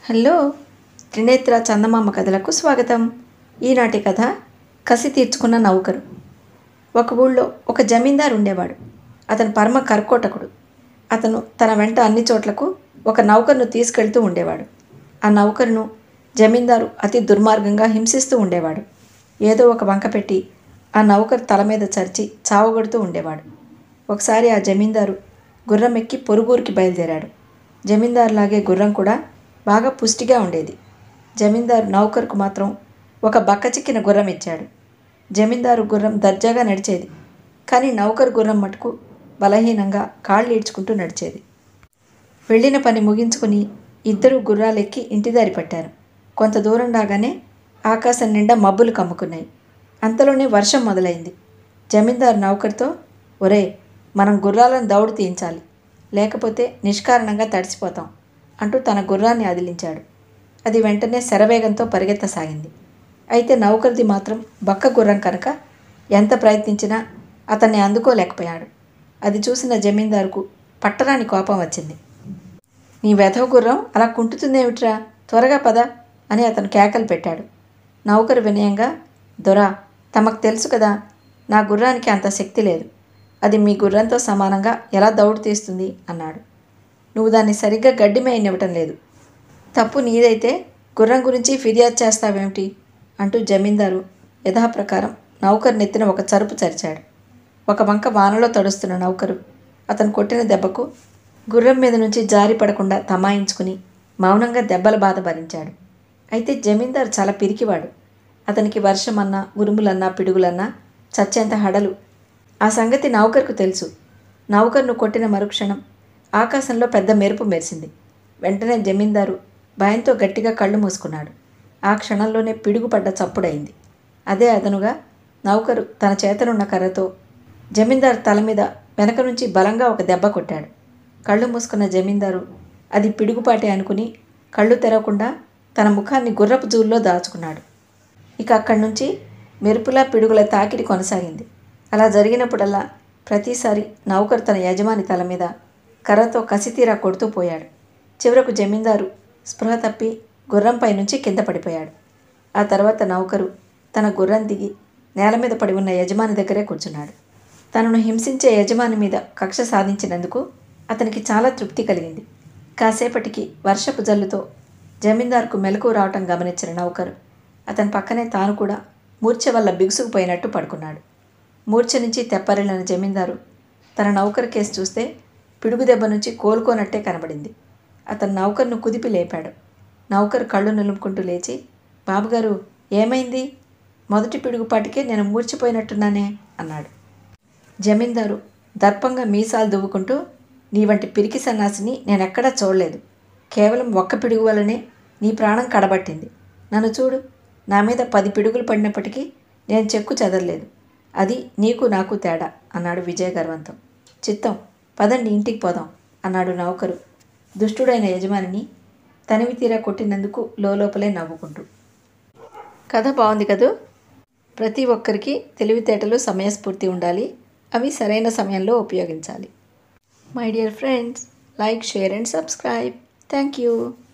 Hello, Trinetra చందమామ కథలకు స్వాగతం. ఈనాటి కథ కసి తీర్చుకున్న నౌకరు. ఒక ఊళ్ళో ఒక జమీందారు ఉండేవాడు. అతను పరమ కర్కోటకుడు. అతను తన వెంట అన్ని చోట్లకు ఒక నౌకరును తీసుకెళ్తూ ఉండేవాడు. ఆ నౌకరును జమీందారు అతి దుర్మార్గంగా హింసిస్తూ ఉండేవాడు. ఏదో ఒక వంక పెట్టి ఆ నౌకరు తల మీద చరిచి చావగొడుతూ ఉండేవాడు. ఒకసారి ఆ జమీందారు గుర్రం ఎక్కి పొరుగురికి బయలుదేరాడు. జమీందారులాగే గుర్రం కూడా బాగా పుష్టిగా ఉండేది. జమీందారు నౌకరుకు మాత్రం ఒక బక్కచిక్కిన గుర్రం ఇచ్చాడు. జమీందారు గుర్రం దర్జాగా నడిచేది, కానీ నౌకరు గుర్రం మటుకు బలహీనంగా కాళ్ళు ఈడ్చుకుంటూ నడిచేది. వెళ్ళిన పని ముగించుకుని ఇద్దరు గుర్రాలెక్కి ఇంటిదారి పట్టారు. కొంత దూరం రాగానే ఆకాశం నిండా మబ్బులు కమ్ముకున్నాయి. అంతలోనే వర్షం మొదలైంది. జమీందారు నౌకరుతో, ఒరే, మనం గుర్రాలను దౌడు తీయించాలి, లేకపోతే నిష్కారణంగా తడిసిపోతాం అంటూ తన గుర్రాన్ని అదిలించాడు. అది వెంటనే శరవేగంతో పరిగెత్తసాగింది. అయితే నౌకరిది మాత్రం బక్క గుర్రం కనుక ఎంత ప్రయత్నించినా అతన్ని అందుకోలేకపోయాడు. అది చూసిన జమీందారుకు పట్టరాని కోపం వచ్చింది. నీ వెధవ గుర్రం అలా కుంటుతుందేమిట్రా, త్వరగా పద అని అతను కేకలు పెట్టాడు. నౌకరు వినయంగా, దొరా, తమకు తెలుసు కదా, నా గుర్రానికి అంత శక్తి లేదు. అది మీ గుర్రంతో సమానంగా ఎలా దౌడు తీస్తుంది అన్నాడు. నువ్వు దాన్ని సరిగ్గా గడ్డి మేయనివ్వటం లేదు. తప్పు నీదైతే గుర్రం గురించి ఫిర్యాదు చేస్తావేమిటి అంటూ జమీందారు యథాప్రకారం నౌకరు నెత్తిన ఒక చరుపు చరిచాడు. ఒక వంక వానలో తడుస్తున్న నౌకరు అతను కొట్టిన దెబ్బకు గుర్రం మీద నుంచి జారి పడకుండా తమాయించుకుని మౌనంగా దెబ్బల బాధ భరించాడు. అయితే జమీందారు చాలా పిరికివాడు. అతనికి వర్షమన్నా, ఉరుములన్నా, పిడుగులన్నా చచ్చేంత హడలు. ఆ సంగతి నౌకరుకు తెలుసు. నౌకరును కొట్టిన మరుక్షణం ఆకాశంలో పెద్ద మెరుపు మెరిసింది. వెంటనే జమీందారు భయంతో గట్టిగా కళ్ళు మూసుకున్నాడు. ఆ క్షణంలోనే పిడుగుపడ్డ చప్పుడైంది. అదే అదనుగా నౌకరు తన చేతనున్న కర్రతో జమీందారు తల మీద వెనక నుంచి బలంగా ఒక దెబ్బ కొట్టాడు. కళ్ళు మూసుకున్న జమీందారు అది పిడుగుపాటే అనుకుని కళ్ళు తెరవకుండా తన ముఖాన్ని గుర్రపు జూల్లో దాచుకున్నాడు. ఇక అక్కడి నుంచి మెరుపులా పిడుగుల తాకిడి కొనసాగింది. అలా జరిగినప్పుడల్లా ప్రతిసారి నౌకరు తన యజమాని తల మీద కర్రతో కసితీరా కొడుతూ పోయాడు. చివరకు జమీందారు స్పృహ తప్పి గుర్రంపై నుంచి కింద పడిపోయాడు. ఆ తర్వాత నౌకరు తన గుర్రం దిగి నేల మీద పడి ఉన్న యజమాని దగ్గరే కూర్చున్నాడు. తనను హింసించే యజమాని మీద కక్ష సాధించినందుకు అతనికి చాలా తృప్తి కలిగింది. కాసేపటికి వర్షపు జల్లుతో జమీందారుకు మెలకువ రావటం గమనించిన నౌకరు అతని పక్కనే తాను కూడా మూర్ఛ వల్ల బిగుసుకుపోయినట్టు పడుకున్నాడు. మూర్ఛ నుంచి తెప్పరిల్లిన జమీందారు తన నౌకరు కేసు చూస్తే పిడుగు దెబ్బ నుంచి కోలుకోనట్టే కనబడింది. అతను నౌకరును కుదిపి లేపాడు. నౌకరు కళ్ళు నిలుపుకుంటూ లేచి, బాబుగారు, ఏమైంది? మొదటి పిడుగుపాటికే నేను మూర్చిపోయినట్టున్నానే అన్నాడు. జమీందారు దర్పంగా మీసాలు దువ్వుకుంటూ, నీ వంటి పిరికి సన్నాసిని నేనెక్కడా చూడలేదు. కేవలం ఒక్క పిడుగు వల్లనే నీ ప్రాణం కడబట్టింది. నన్ను చూడు, నా మీద 10 పిడుగులు పడినప్పటికీ నేను చెక్కు చెదరలేదు. అది నీకు నాకు తేడా అన్నాడు విజయగర్వంతో. చిత్తం, పదండి, ఇంటికి పోదాం అన్నాడు నౌకరు దుష్టుడైన యజమానిని తనివి తీరా కొట్టినందుకు లోపలే నవ్వుకుంటూ. కథ బాగుంది కదూ. ప్రతి ఒక్కరికి తెలివితేటలు, సమయస్ఫూర్తి ఉండాలి. అవి సరైన సమయంలో ఉపయోగించాలి. My dear friends, like, share and subscribe. Thank you.